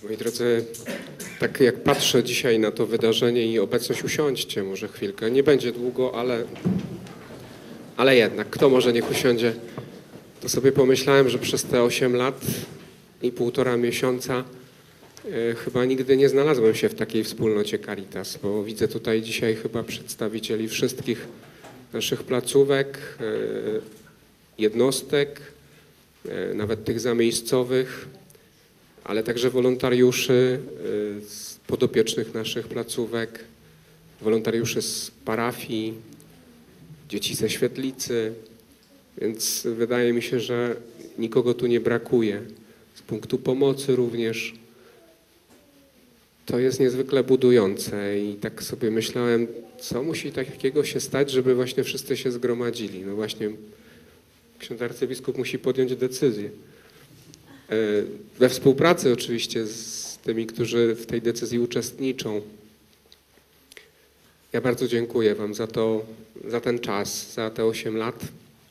Moi drodzy, tak jak patrzę dzisiaj na to wydarzenie i obecność, usiądźcie może chwilkę. Nie będzie długo, ale jednak, kto może niech usiądzie. To sobie pomyślałem, że przez te 8 lat i 1,5 miesiąca chyba nigdy nie znalazłem się w takiej wspólnocie Caritas, bo widzę tutaj dzisiaj chyba przedstawicieli wszystkich naszych placówek, jednostek, nawet tych zamiejscowych, ale także wolontariuszy podopiecznych naszych placówek, wolontariuszy z parafii, dzieci ze Świetlicy, więc wydaje mi się, że nikogo tu nie brakuje. Z punktu pomocy również. To jest niezwykle budujące i tak sobie myślałem, co musi takiego się stać, żeby właśnie wszyscy się zgromadzili. No właśnie ksiądz arcybiskup musi podjąć decyzję. We współpracy oczywiście z tymi, którzy w tej decyzji uczestniczą. Ja bardzo dziękuję wam za to, za ten czas, za te 8 lat.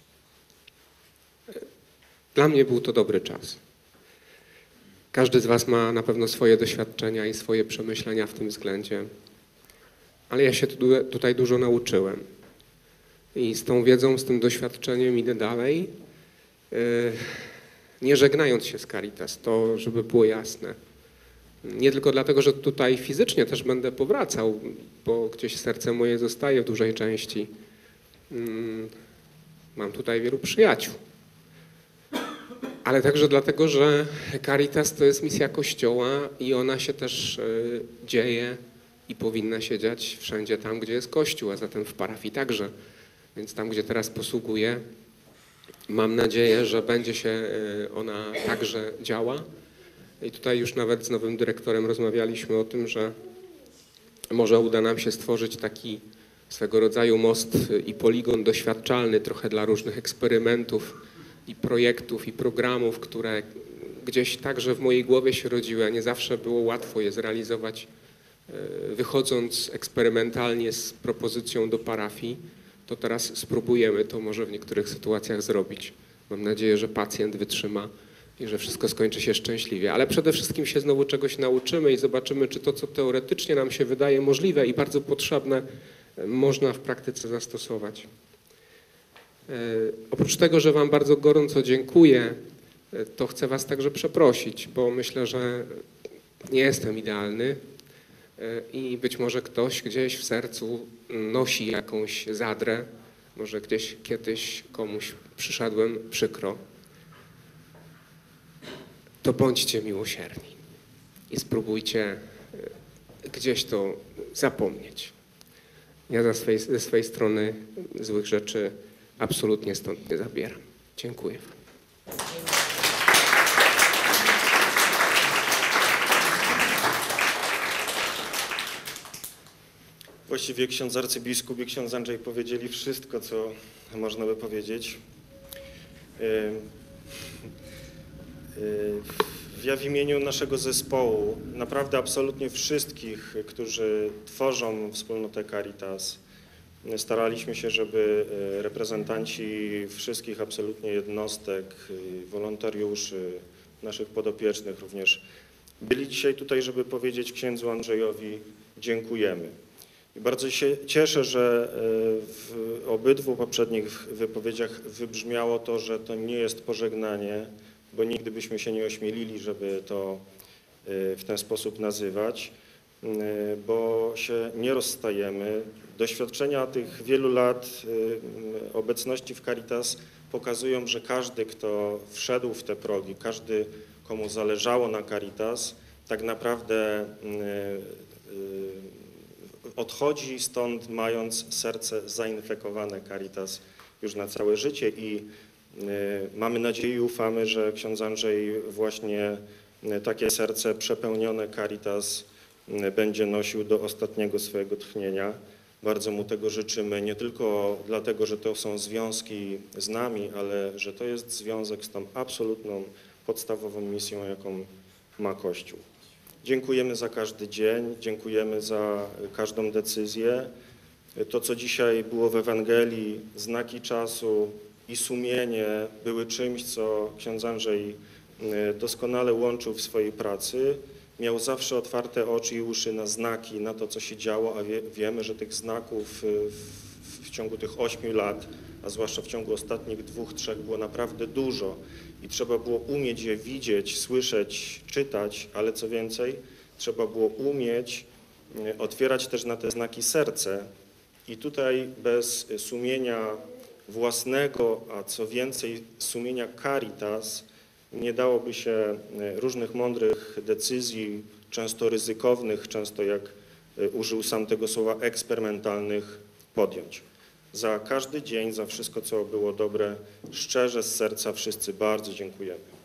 Dla mnie był to dobry czas. Każdy z was ma na pewno swoje doświadczenia i swoje przemyślenia w tym względzie. Ale ja się tutaj dużo nauczyłem. I z tą wiedzą, z tym doświadczeniem idę dalej, nie żegnając się z Caritas, to żeby było jasne. Nie tylko dlatego, że tutaj fizycznie też będę powracał, bo gdzieś serce moje zostaje w dużej części. Mam tutaj wielu przyjaciół. Ale także dlatego, że Caritas to jest misja Kościoła i ona się też dzieje i powinna się dziać wszędzie tam, gdzie jest Kościół, a zatem w parafii także. Więc tam, gdzie teraz posługuję, mam nadzieję, że będzie się ona także działa. I tutaj już nawet z nowym dyrektorem rozmawialiśmy o tym, że może uda nam się stworzyć taki swego rodzaju most i poligon doświadczalny trochę dla różnych eksperymentów i projektów i programów, które gdzieś także w mojej głowie się rodziły, a nie zawsze było łatwo je zrealizować, wychodząc eksperymentalnie z propozycją do parafii. To teraz spróbujemy to może w niektórych sytuacjach zrobić. Mam nadzieję, że pacjent wytrzyma i że wszystko skończy się szczęśliwie. Ale przede wszystkim się znowu czegoś nauczymy i zobaczymy, czy to, co teoretycznie nam się wydaje możliwe i bardzo potrzebne, można w praktyce zastosować. Oprócz tego, że wam bardzo gorąco dziękuję, to chcę was także przeprosić, bo myślę, że nie jestem idealny i być może ktoś gdzieś w sercu nosi jakąś zadrę, może gdzieś kiedyś komuś przyszedłem przykro. To bądźcie miłosierni i spróbujcie gdzieś to zapomnieć. Ja ze swojej strony złych rzeczy absolutnie stąd nie zabieram. Dziękuję wam. Właściwie ksiądz arcybiskup i ksiądz Andrzej powiedzieli wszystko, co można by powiedzieć. Ja w imieniu naszego zespołu, naprawdę absolutnie wszystkich, którzy tworzą wspólnotę Caritas, staraliśmy się, żeby reprezentanci wszystkich absolutnie jednostek, wolontariuszy, naszych podopiecznych również byli dzisiaj tutaj, żeby powiedzieć księdzu Andrzejowi dziękujemy. I bardzo się cieszę, że w obydwu poprzednich wypowiedziach wybrzmiało to, że to nie jest pożegnanie, bo nigdy byśmy się nie ośmielili, żeby to w ten sposób nazywać, bo się nie rozstajemy. Doświadczenia tych wielu lat obecności w Caritas pokazują, że każdy, kto wszedł w te progi, każdy, komu zależało na Caritas, tak naprawdę odchodzi stąd mając serce zainfekowane Caritas już na całe życie i mamy nadzieję i ufamy, że ksiądz Andrzej właśnie takie serce przepełnione Caritas będzie nosił do ostatniego swojego tchnienia. Bardzo mu tego życzymy, nie tylko dlatego, że to są związki z nami, ale że to jest związek z tą absolutną, podstawową misją, jaką ma Kościół. Dziękujemy za każdy dzień, dziękujemy za każdą decyzję. To, co dzisiaj było w Ewangelii, znaki czasu i sumienie były czymś, co ksiądz Andrzej doskonale łączył w swojej pracy miał zawsze otwarte oczy i uszy na znaki, na to, co się działo, a wiemy, że tych znaków w ciągu tych 8 lat, a zwłaszcza w ciągu ostatnich 2-3 było naprawdę dużo i trzeba było umieć je widzieć, słyszeć, czytać, ale co więcej, trzeba było umieć otwierać też na te znaki serce i tutaj bez sumienia własnego, a co więcej sumienia Caritas, nie dałoby się różnych mądrych decyzji, często ryzykownych, często jak użył sam tego słowa eksperymentalnych, podjąć. Za każdy dzień, za wszystko, co było dobre, szczerze z serca wszyscy bardzo dziękujemy.